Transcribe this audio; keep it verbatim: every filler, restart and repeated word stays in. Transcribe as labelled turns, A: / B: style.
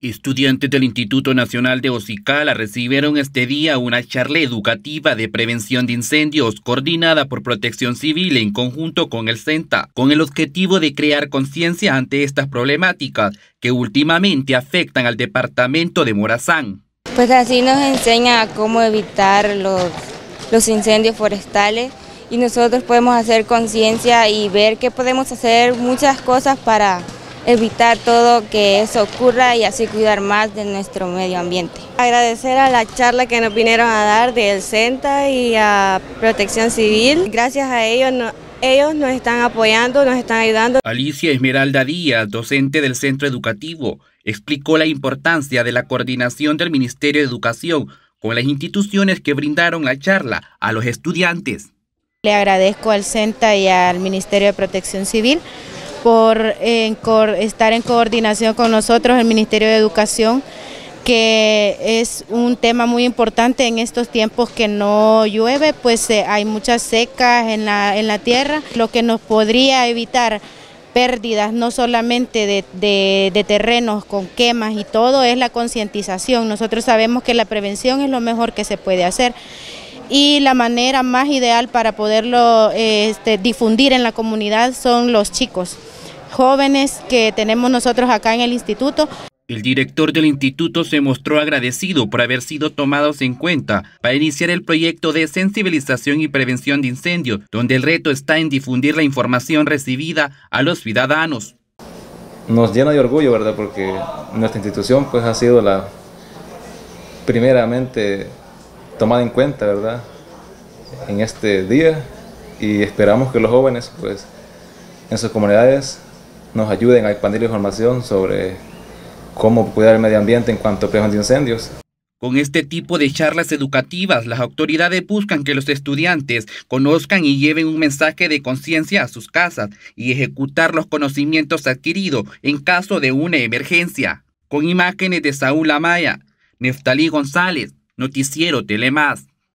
A: Estudiantes del Instituto Nacional de Ocicala recibieron este día una charla educativa de prevención de incendios coordinada por Protección Civil en conjunto con el CENTA, con el objetivo de crear conciencia ante estas problemáticas que últimamente afectan al departamento de Morazán.
B: Pues así nos enseña cómo evitar los, los incendios forestales y nosotros podemos hacer conciencia y ver que podemos hacer muchas cosas para evitar todo que eso ocurra y así cuidar más de nuestro medio ambiente.
C: Agradecer a la charla que nos vinieron a dar del CENTA y a Protección Civil. Gracias a ellos, no, ellos nos están apoyando, nos están ayudando.
A: Alicia Esmeralda Díaz, docente del centro educativo, explicó la importancia de la coordinación del Ministerio de Educación con las instituciones que brindaron la charla a los estudiantes.
D: Le agradezco al CENTA y al Ministerio de Protección Civil por eh, estar en coordinación con nosotros, el Ministerio de Educación, que es un tema muy importante en estos tiempos que no llueve, pues eh, hay muchas secas en la, en la tierra, lo que nos podría evitar pérdidas no solamente de, de, de terrenos con quemas y todo, es la concientización. Nosotros sabemos que la prevención es lo mejor que se puede hacer. Y la manera más ideal para poderlo este, difundir en la comunidad son los chicos, jóvenes que tenemos nosotros acá en el instituto.
A: El director del instituto se mostró agradecido por haber sido tomados en cuenta para iniciar el proyecto de sensibilización y prevención de incendios, donde el reto está en difundir la información recibida a los ciudadanos.
E: Nos llena de orgullo, ¿verdad? Porque nuestra institución pues ha sido la primeramente tomada en cuenta, ¿verdad?, en este día, y esperamos que los jóvenes pues en sus comunidades nos ayuden a expandir la información sobre cómo cuidar el medio ambiente en cuanto a prevención de incendios.
A: Con este tipo de charlas educativas, las autoridades buscan que los estudiantes conozcan y lleven un mensaje de conciencia a sus casas y ejecutar los conocimientos adquiridos en caso de una emergencia. Con imágenes de Saúl Amaya, Neftalí González, Noticiero Telemás.